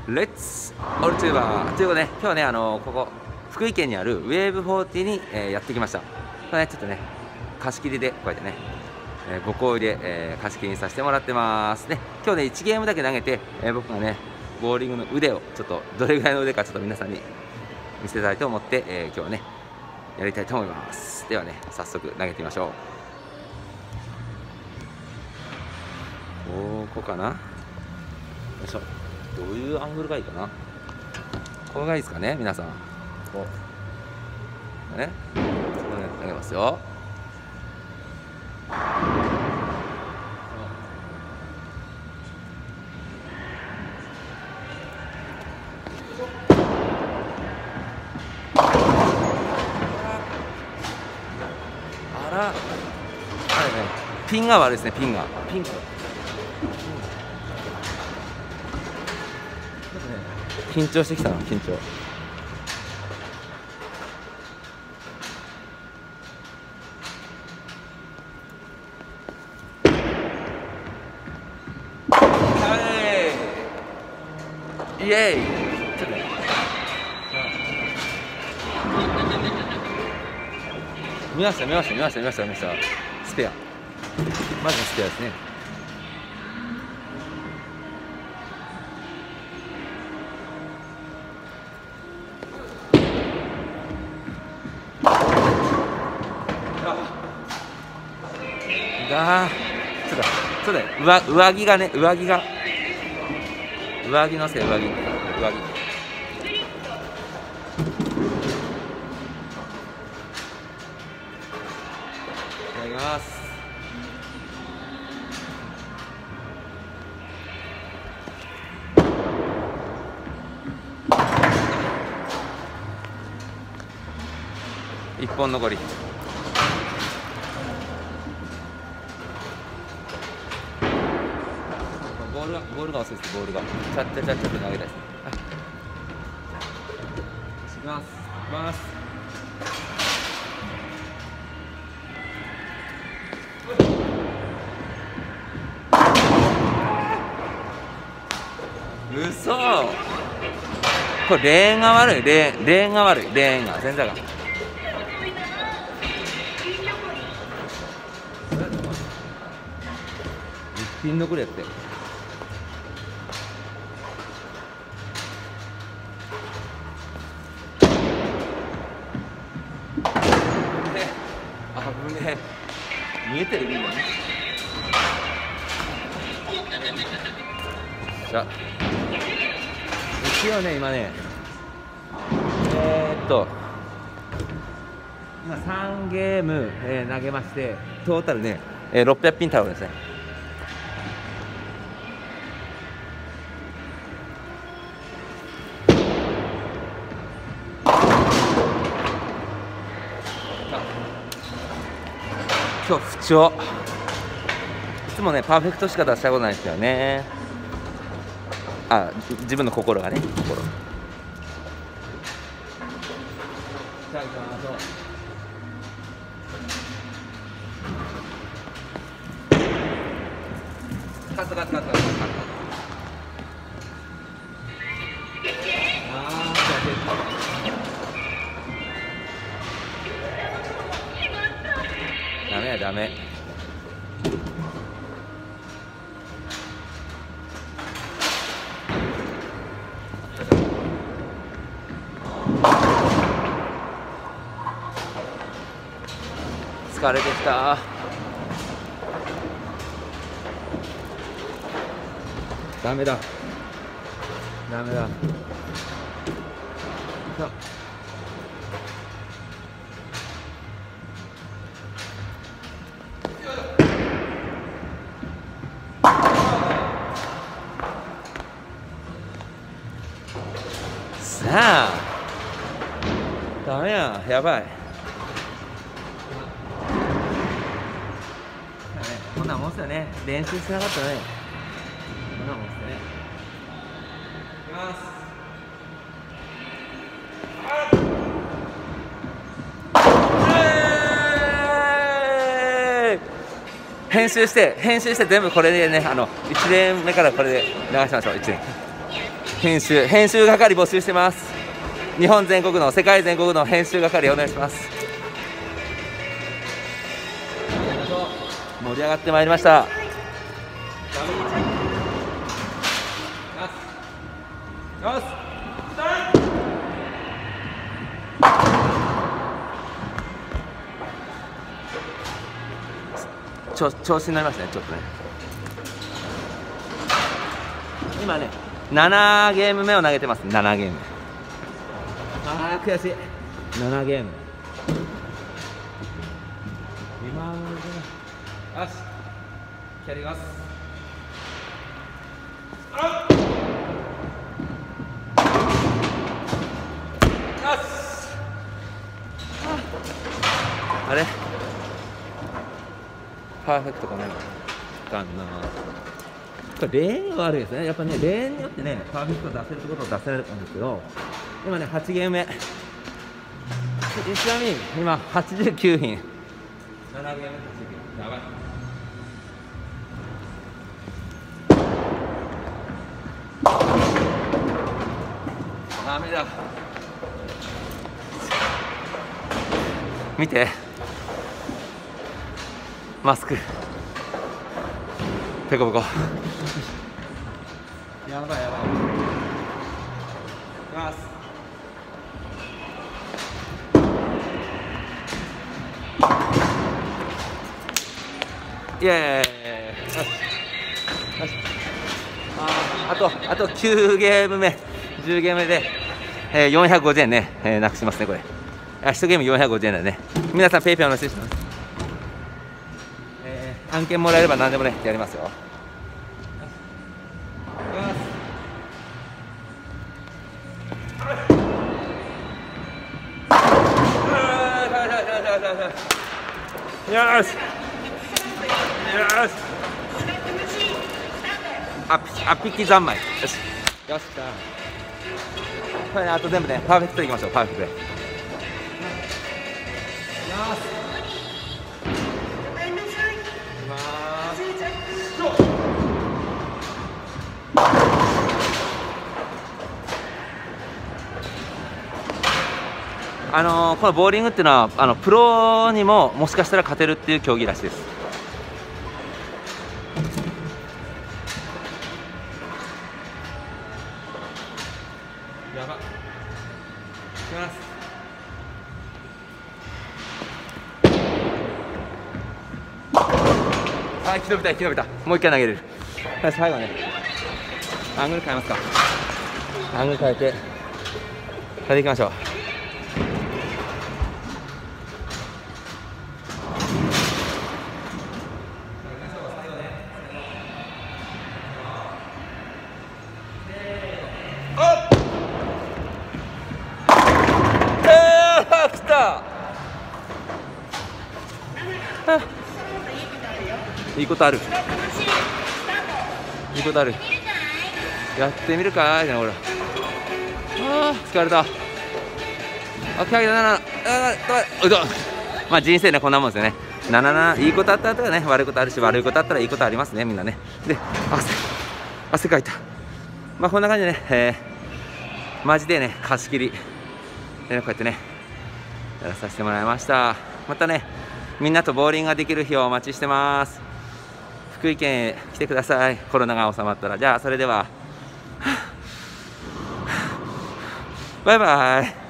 レッツオルチューバーということで、今日はね、ここ福井県にあるウェーブ40に、やってきました。ちょっとね、貸し切りでこうやってね、ご好意で、貸し切りにさせてもらってますね。今日ね、1ゲームだけ投げて、僕がね、ボーリングの腕をちょっとどれぐらいの腕かちょっと皆さんに見せたいと思って、今日はね、やりたいと思います。ではね、早速投げてみましょう。ここかな。よいしょ。どういうアングルがいいかな。これがいいですかね、皆さん。こうね、投げますよ。あら、ピンが悪いですね、ピンが。緊張してきたな、緊張。イエーイ。ちょっとね、見ましたスペア、まずスペアですね。ちょっと上着がね、上着のせい、上着。いただきます。1本残り。ボールが遅いです。ボールがちゃっちゃと投げたいですね。はい、いきます。うそ。これレーンが悪い。レーンが全然が。1ピン残りやって。危ねえ。見えてるみんなね。じゃあ一応ね、今ね、今3ゲーム、投げまして、トータルね、600ピンタオルですね。今日不調。いつもね、パーフェクトしか出したことないですよね。自分の心がね、じゃあ行きましょう。カット。ダメ。疲れてきた。ダメだ。さあ、ダメやばい。こんなもんっすよね。練習しなかったらね。こんなもんっすね。いきます。編集して全部これでね、1年目からこれで流しましょう。1年。 編集係募集してます。日本全国の世界全国の編集係お願いします。盛り上がってまいりました。調子になりましたね、ちょっとね。今ね、7ゲーム目を投げてます。7ゲーム。あー、悔しい。7ゲーム。今ので、よし、やります。あれパーフェクトかなかな。これレーンが悪いですね。やっぱね、レーンによってね、パーフェクト出せるところと出せないんですけど、今ね、8ゲーム目。ちなみに、今、89品。7ゲーム、89。やばい。ダメだ。見て。マスク。ペコペコ。やばいやばい。いきます。イエーイ。よし。よし。あと9ゲーム目、10ゲーム目で、450円ね、なくしますね、これ。1ゲーム450円だね。皆さん、ペイペイお願いします。案件もらえれば何でもね、やりますよ。よし。あっぴき三昧。よし。よし。これね、あと全部ね、パーフェクトいきましょう。パーフェクトで。よし。このボーリングっていうのはプロにももしかしたら勝てるっていう競技らしいです。やば。いきます。はい、木のびた、木のびた。もう一回投げれる。はい、最後ね、アングル変えますか。アングル変えてやっていきましょう。来た。いいことある。いいことある。やってみるかいな、俺。疲れた。まあ人生ね、こんなもんですよね。いいことあったらね、悪いことあるし、悪いことあったらいいことありますね、みんなね。で、汗かいた。まあこんな感じでね、マジでね、貸し切り。こうやってね、やらさせてもらいました。またね、みんなとボーリングができる日をお待ちしてます。福井県へ来てください。コロナが収まったら。じゃあそれではバイバイ。